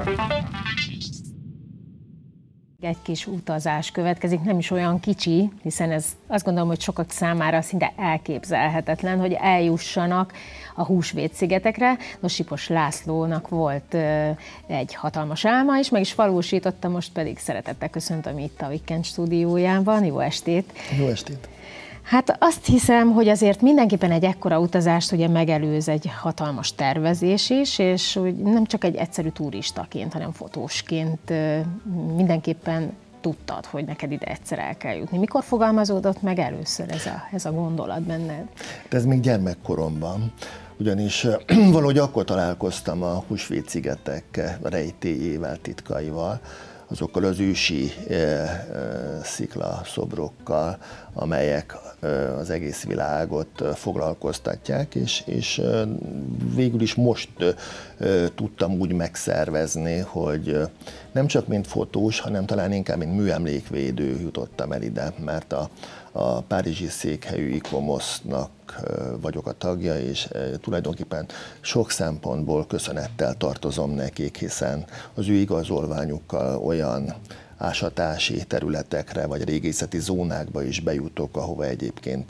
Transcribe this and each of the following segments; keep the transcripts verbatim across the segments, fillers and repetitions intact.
Egy kis utazás következik, nem is olyan kicsi, hiszen ez azt gondolom, hogy sokak számára szinte elképzelhetetlen, hogy eljussanak a Húsvét-szigetekre. Nos, Sipos Lászlónak volt egy hatalmas álma, és meg is valósította, most pedig szeretettel köszöntöm itt a Weekend stúdiójában. Jó estét! Jó estét! Hát azt hiszem, hogy azért mindenképpen egy ekkora utazást ugye megelőz egy hatalmas tervezés is, és úgy nem csak egy egyszerű turistaként, hanem fotósként mindenképpen tudtad, hogy neked ide egyszer el kell jutni. Mikor fogalmazódott meg először ez a, ez a gondolat benned? Ez még gyermekkoromban, ugyanis valahogy akkor találkoztam a Húsvét-szigetek rejtélyével, titkaival, azokkal az ősi e, e, sziklaszobrokkal, amelyek e, az egész világot foglalkoztatják, és, és e, végül is most e, tudtam úgy megszervezni, hogy nem csak mint fotós, hanem talán inkább mint műemlékvédő jutottam el ide, mert a, a párizsi székhelyű ICOMOS-nak vagyok a tagja, és tulajdonképpen sok szempontból köszönettel tartozom nekik, hiszen az ő igazolványukkal olyan ásatási területekre, vagy régészeti zónákba is bejutok, ahova egyébként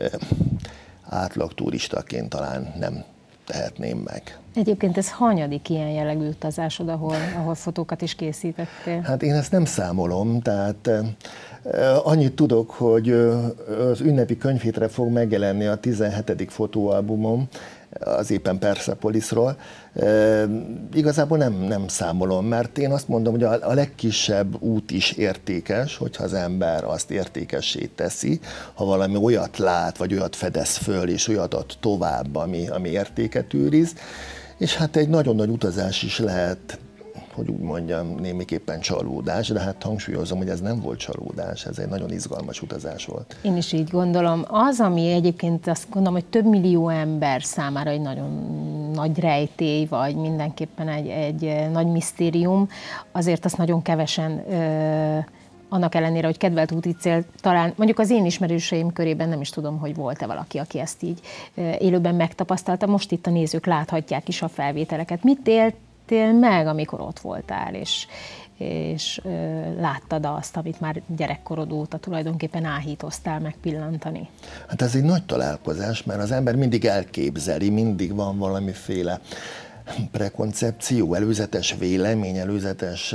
átlag turistaként talán nem tehetném meg. Egyébként ez hanyadik ilyen jellegű utazásod, ahol, ahol fotókat is készítettél? Hát én ezt nem számolom, tehát annyit tudok, hogy az ünnepi könyvhétre fog megjelenni a tizenhetedik fotóalbumom, az éppen Persepolisról. E, igazából nem, nem számolom, mert én azt mondom, hogy a, a legkisebb út is értékes, hogyha az ember azt értékessé teszi, ha valami olyat lát, vagy olyat fedez föl, és olyat ad tovább, ami, ami értéket őriz. És hát egy nagyon nagy utazás is lehet, hogy úgy mondjam, némiképpen csalódás, de hát hangsúlyozom, hogy ez nem volt csalódás, ez egy nagyon izgalmas utazás volt. Én is így gondolom. Az, ami egyébként azt gondolom, hogy több millió ember számára egy nagyon nagy rejtély, vagy mindenképpen egy, egy nagy misztérium, azért azt nagyon kevesen ö, annak ellenére, hogy kedvelt úti cél, talán mondjuk az én ismerőseim körében nem is tudom, hogy volt-e valaki, aki ezt így élőben megtapasztalta. Most itt a nézők láthatják is a felvételeket. Mit élt meg, amikor ott voltál, és, és ö, láttad azt, amit már gyerekkorod óta tulajdonképpen áhítoztál megpillantani? Hát ez egy nagy találkozás, mert az ember mindig elképzeli, mindig van valamiféle prekoncepció, előzetes vélemény, előzetes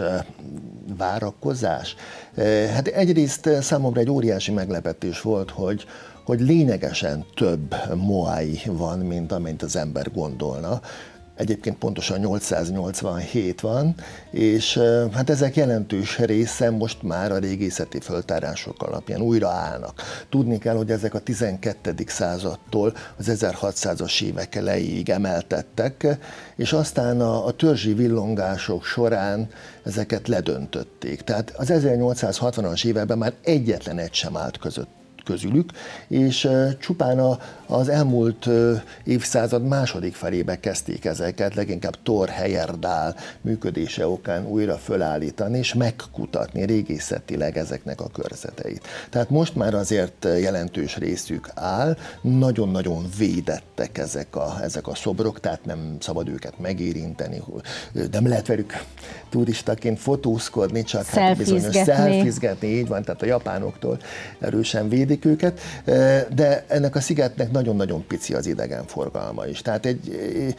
várakozás. Hát egyrészt számomra egy óriási meglepetés volt, hogy, hogy lényegesen több moai van, mint amennyit az ember gondolna. Egyébként pontosan nyolcszáznyolcvanhét van, és hát ezek jelentős része most már a régészeti föltárások alapján újra állnak. Tudni kell, hogy ezek a tizenkettedik századtól az ezerhatszázas évek elejéig emeltettek, és aztán a, a törzsi villongások során ezeket ledöntötték. Tehát az ezernyolcszázhatvanas években már egyetlen egy sem állt között közülük, és csupán a, az elmúlt évszázad második felébe kezdték ezeket, leginkább Thor Heyerdahl működése okán újra fölállítani, és megkutatni régészetileg ezeknek a körzeteit. Tehát most már azért jelentős részük áll, nagyon-nagyon védettek ezek a, ezek a szobrok, tehát nem szabad őket megérinteni, nem lehet velük turistaként fotózkodni, csak hát bizonyos szelfizgetni, így van, tehát a japánoktól erősen védik őket, de ennek a szigetnek nagyon-nagyon pici az idegenforgalma is. Tehát egy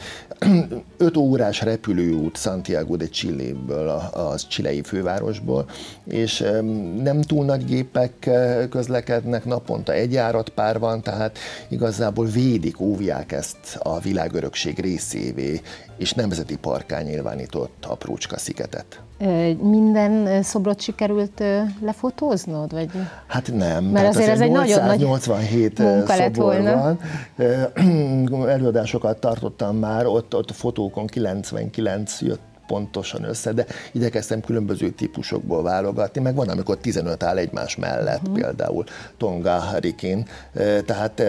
öt órás repülőút Santiago de Chiléből, a chilei fővárosból, és nem túl nagy gépek közlekednek, naponta egy járatpár van, tehát igazából védik, óvják ezt a világörökség részévé, és nemzeti parkká nyilvánított aprócska szigetet. Minden szobrot sikerült lefotóznod? Vagy? Hát nem. Mert azért ez egy nyolcszáznyolcvanhét munka lett volna. Van. Előadásokat tartottam már, ott, ott fotókon kilencvenkilenc jött pontosan össze, de igyekeztem különböző típusokból válogatni, meg van, amikor tizenöt áll egymás mellett, uh-huh. például Tonga Hurricane, tehát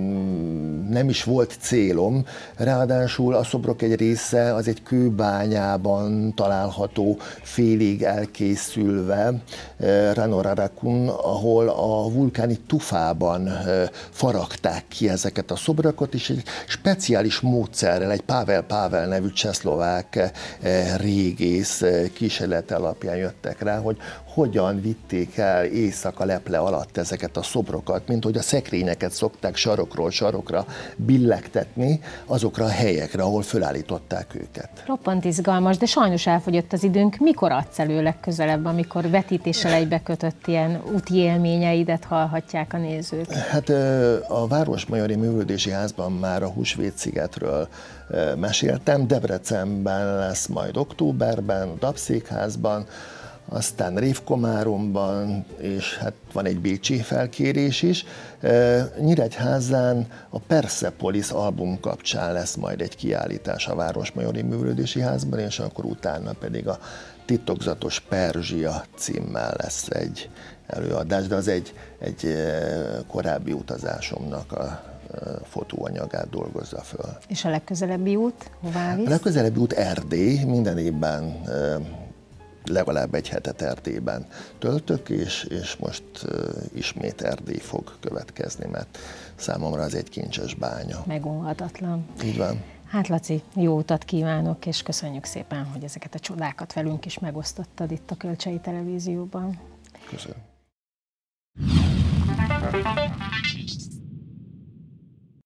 nem is volt célom, ráadásul a szobrok egy része az egy kőbányában található, félig elkészülve, Ranorarakun, ahol a vulkáni tufában faragták ki ezeket a szobrokat, és egy speciális módszerrel, egy Pavel Pavel nevű csehszlovák régész kísérlet alapján jöttek rá, hogy hogyan vitték el éjszaka leple alatt ezeket a szobrokat, mint hogy a szekrényeket szokták sarokról sarokra billegtetni azokra a helyekre, ahol fölállították őket. Roppant izgalmas, de sajnos elfogyott az időnk. Mikor adsz elő legközelebb, amikor vetítéssel egybekötött ilyen úti élményeidet hallhatják a nézők? Hát a Városmajori Művelődési Házban már a Húsvétszigetről meséltem, Debrecenben lesz majd októberben, a Dabszékházban, aztán Révkomáromban, és hát van egy bécsi felkérés is. Nyíregyházán a Persepolis album kapcsán lesz majd egy kiállítás a Városmajori Művelődési Házban, és akkor utána pedig a Titokzatos Perzsia címmel lesz egy előadás, de az egy, egy korábbi utazásomnak a fotóanyagát dolgozza föl. És a legközelebbi út hová visz? A legközelebbi út Erdély, minden évben legalább egy hetet Erdélyben töltök, és, és most ismét Erdély fog következni, mert számomra az egy kincses bánya. Megunhatatlan. Így van. Hát Laci, jó utat kívánok, és köszönjük szépen, hogy ezeket a csodákat velünk is megosztottad itt a Kölcsei Televízióban. Köszönöm.